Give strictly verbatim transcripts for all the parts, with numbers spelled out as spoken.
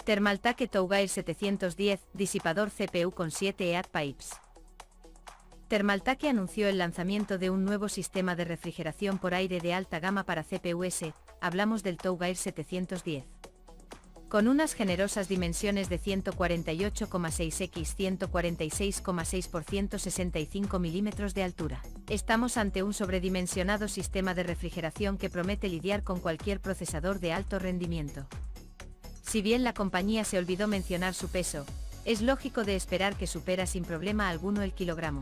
Thermaltake Tougair setecientos diez, disipador C P U con siete heat pipes. Thermaltake anunció el lanzamiento de un nuevo sistema de refrigeración por aire de alta gama para C P Us, hablamos del Tougair setecientos diez. Con unas generosas dimensiones de ciento cuarenta y ocho coma seis por ciento cuarenta y seis coma seis por ciento sesenta y cinco milímetros de altura, estamos ante un sobredimensionado sistema de refrigeración que promete lidiar con cualquier procesador de alto rendimiento. Si bien la compañía se olvidó mencionar su peso, es lógico de esperar que supera sin problema alguno el kilogramo.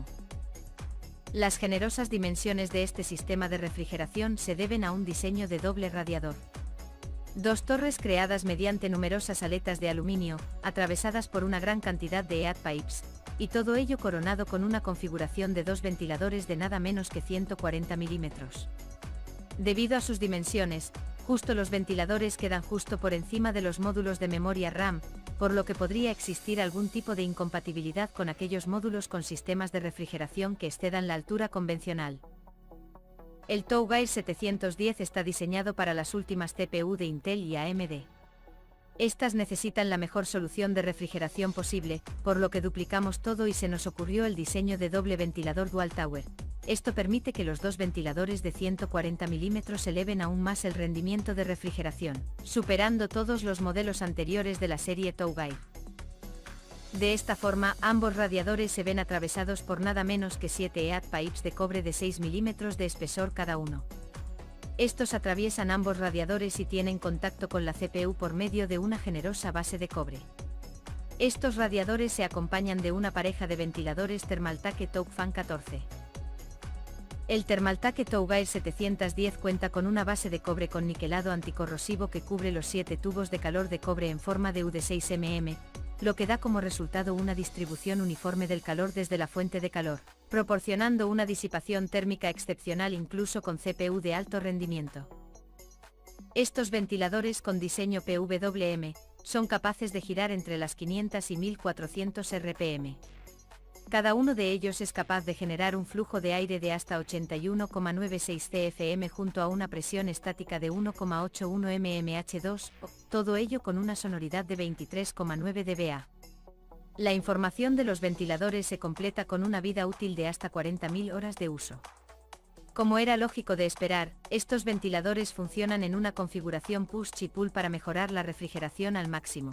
Las generosas dimensiones de este sistema de refrigeración se deben a un diseño de doble radiador. Dos torres creadas mediante numerosas aletas de aluminio, atravesadas por una gran cantidad de heat pipes, y todo ello coronado con una configuración de dos ventiladores de nada menos que ciento cuarenta milímetros. Debido a sus dimensiones, justo los ventiladores quedan justo por encima de los módulos de memoria RAM, por lo que podría existir algún tipo de incompatibilidad con aquellos módulos con sistemas de refrigeración que excedan la altura convencional. El Tougair setecientos diez está diseñado para las últimas C P U de Intel y A M D. Estas necesitan la mejor solución de refrigeración posible, por lo que duplicamos todo y se nos ocurrió el diseño de doble ventilador Dual Tower. Esto permite que los dos ventiladores de ciento cuarenta milímetros eleven aún más el rendimiento de refrigeración, superando todos los modelos anteriores de la serie Tougair. De esta forma, ambos radiadores se ven atravesados por nada menos que siete heat pipes de cobre de seis milímetros de espesor cada uno. Estos atraviesan ambos radiadores y tienen contacto con la C P U por medio de una generosa base de cobre. Estos radiadores se acompañan de una pareja de ventiladores Thermaltake ToughFan catorce. El Thermaltake Tougair setecientos diez cuenta con una base de cobre con niquelado anticorrosivo que cubre los siete tubos de calor de cobre en forma de U de seis milímetros, lo que da como resultado una distribución uniforme del calor desde la fuente de calor, proporcionando una disipación térmica excepcional incluso con C P U de alto rendimiento. Estos ventiladores con diseño P W M son capaces de girar entre las quinientos y mil cuatrocientos R P M. Cada uno de ellos es capaz de generar un flujo de aire de hasta ochenta y uno coma noventa y seis C F M junto a una presión estática de uno coma ochenta y uno milímetros bajo dos, todo ello con una sonoridad de veintitrés coma nueve decibelios. La información de los ventiladores se completa con una vida útil de hasta cuarenta mil horas de uso. Como era lógico de esperar, estos ventiladores funcionan en una configuración push y pull para mejorar la refrigeración al máximo.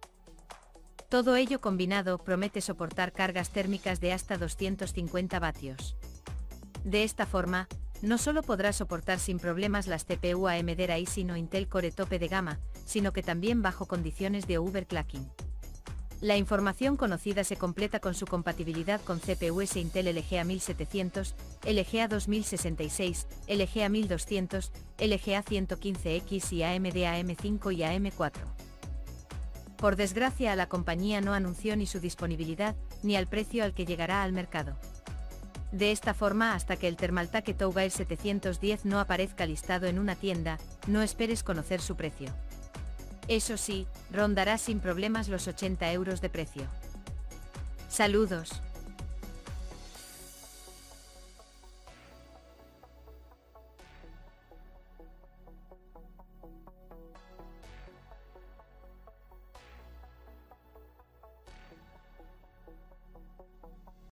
Todo ello combinado promete soportar cargas térmicas de hasta doscientos cincuenta vatios. De esta forma, no solo podrá soportar sin problemas las C P U A M D Ryzen o Intel Core tope de gama, sino que también bajo condiciones de overclocking. La información conocida se completa con su compatibilidad con C P Us Intel L G A mil setecientos, L G A dos mil sesenta y seis, L G A mil doscientos, L G A ciento quince X y A M D A M cinco y A M cuatro. Por desgracia, la compañía no anunció ni su disponibilidad, ni al precio al que llegará al mercado. De esta forma, hasta que el Thermaltake Tougair setecientos diez no aparezca listado en una tienda, no esperes conocer su precio. Eso sí, rondará sin problemas los ochenta euros de precio. Saludos.